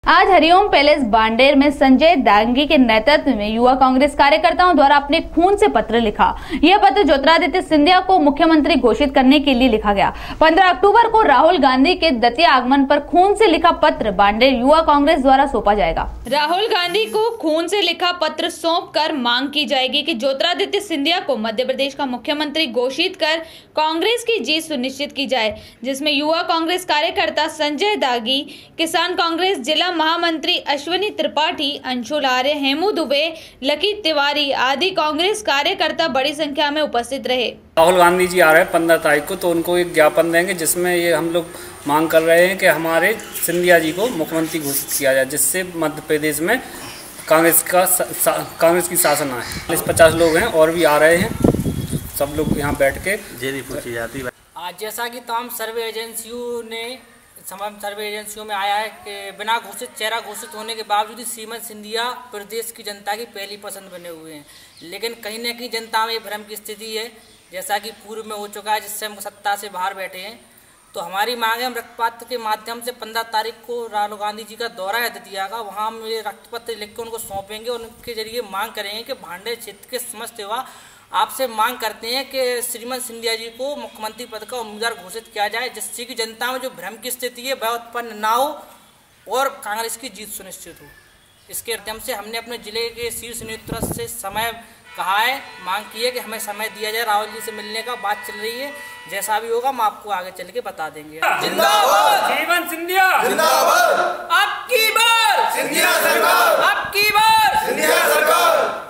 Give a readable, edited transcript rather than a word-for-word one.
आज हरिओम पैलेस बांडेर में संजय दांगी के नेतृत्व में युवा कांग्रेस कार्यकर्ताओं द्वारा अपने खून से पत्र लिखा। यह पत्र ज्योतिरादित्य सिंधिया को मुख्यमंत्री घोषित करने के लिए लिखा गया। 15 अक्टूबर को राहुल गांधी के दतिया आगमन पर खून से लिखा पत्र बांडेर युवा कांग्रेस द्वारा सौंपा जाएगा। राहुल गांधी को खून से लिखा पत्र सौंप कर मांग की जाएगी कि ज्योतिरादित्य सिंधिया को मध्य प्रदेश का मुख्यमंत्री घोषित कर कांग्रेस की जीत सुनिश्चित की जाए, जिसमें युवा कांग्रेस कार्यकर्ता संजय दागी, किसान कांग्रेस जिला महामंत्री अश्विनी त्रिपाठी, अंशुल आर्य, हेमू दुबे, लकी तिवारी आदि कांग्रेस कार्यकर्ता बड़ी संख्या में उपस्थित रहे। राहुल गांधी जी आ रहे हैं 15 तारीख को, तो उनको एक ज्ञापन देंगे जिसमें ये हम लोग मांग कर रहे हैं कि हमारे सिंधिया जी को मुख्यमंत्री घोषित किया जाए, जिससे मध्य प्रदेश में कांग्रेस की शासन आए। 50 लोग हैं और भी आ रहे हैं, सब लोग यहाँ बैठ के जेरी पूछी जाती है। आज जैसा कि तमाम सर्वे एजेंसियों में आया है कि बिना घोषित चेहरा घोषित होने के बावजूद श्रीमंत सिंधिया प्रदेश की जनता की पहली पसंद बने हुए हैं, लेकिन कहीं न कहीं जनता में भ्रम की स्थिति है, जैसा कि पूर्व में हो चुका है, जिससे हम सत्ता से बाहर बैठे हैं। तो हमारी मांग है, हम रक्तपत्र के माध्यम से 15 तारीख को राहुल गांधी जी का दौरा है दतिया का, वहाँ हम ये रक्तपत्र लिख के उनको सौंपेंगे और उनके जरिए मांग करेंगे कि भांडेर क्षेत्र के समस्त युवा आपसे मांग करते हैं कि श्रीमंत सिंधिया जी को मुख्यमंत्री पद का उम्मीदवार घोषित किया जाए, जिससे कि जनता में जो भ्रम की स्थिति है वह उत्पन्न ना हो और कांग्रेस की जीत सुनिश्चित हो। इसके माध्यम से हमने अपने जिले के शीर्ष नेतृत्व से समय कहा है, मांग की है कि हमें समय दिया जाए, राहुल जी से मिलने का बात चल रही है। जैसा भी होगा हम आपको आगे चल के बता देंगे। जिंदाबाद श्रीमंत सिंधिया, जिंदाबाद, अब की बार सिंधिया सरकार, अब की बार सिंधिया सरकार।